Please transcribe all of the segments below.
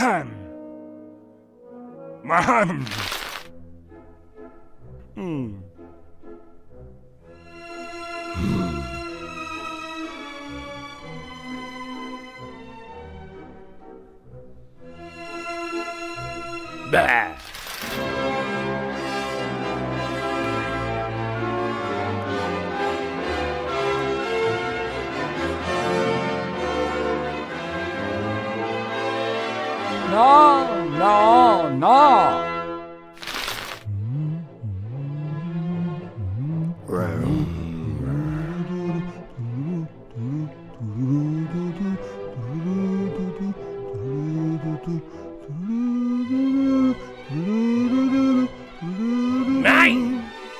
Beh. No, no, no! Nein!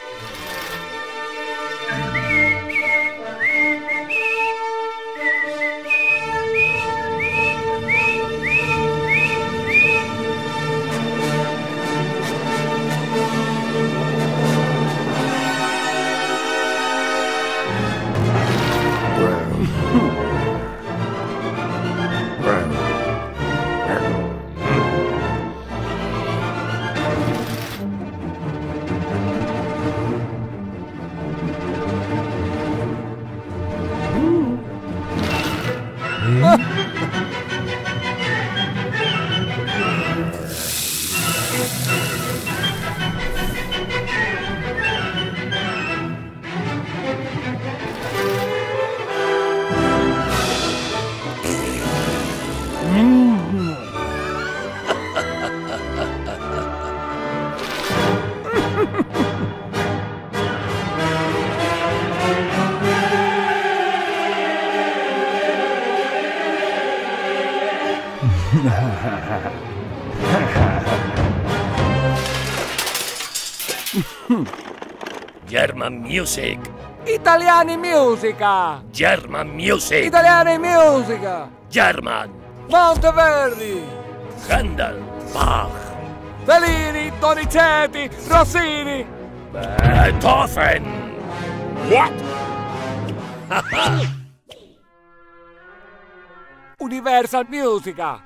German music. Italiani musica! German music. Italiani musica! German. Monteverdi! Handel. Bach. Fellini, Donizetti, Rossini! Beethoven. What? Universal musica!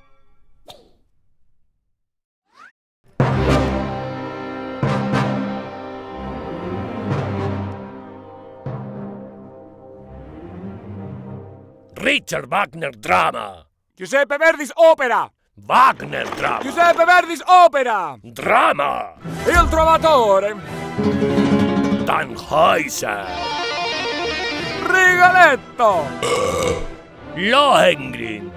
Richard Wagner drama. Giuseppe Verdis opera! Wagner drama. Giuseppe Verdis opera! Drama. Il Trovatore! Tannhäuser. Rigoletto! Lohengrin.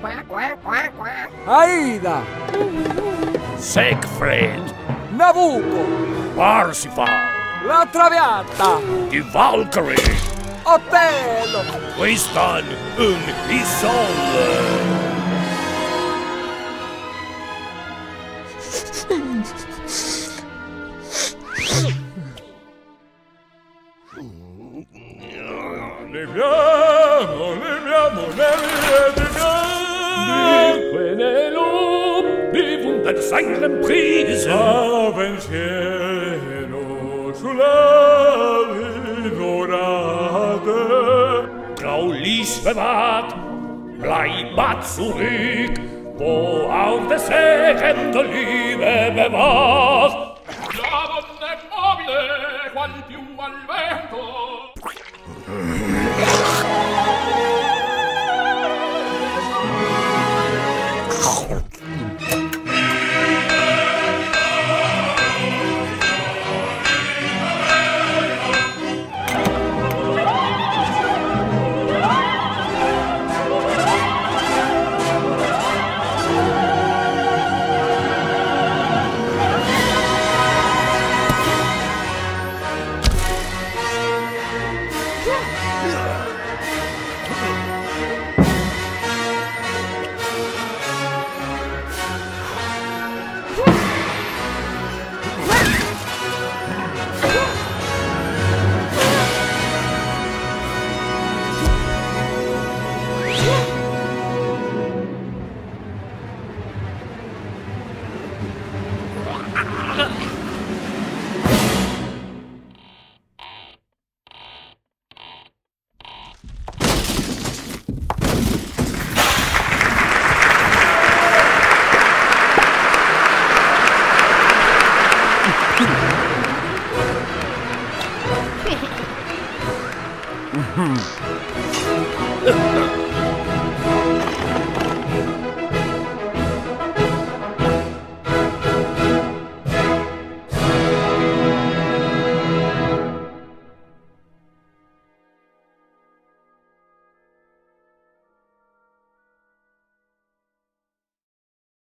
Aida! Siegfried. Nabucco! Parsifal. La Traviata! Die Valkyrie. Otello! Tristan und Isolde. Die Wunder seinen Priesen. Grau Lies bewahrt, bleibt zurück, wo auch der Segen der Liebe bewacht. La donne mobile, qual più al vento. Mm-hmm.